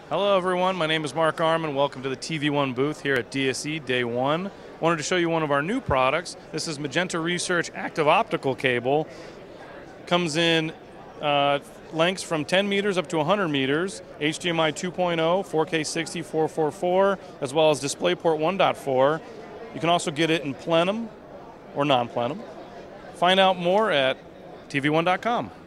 Hello everyone, my name is Mark Arman. Welcome to the tvONE booth here at DSE Day 1. Wanted to show you one of our new products. This is Magenta Research Active Optical Cable. Comes in lengths from 10 meters up to 100 meters, HDMI 2.0, 4K 60, 444, as well as DisplayPort 1.4. You can also get it in plenum or non-plenum. Find out more at tvONE.com.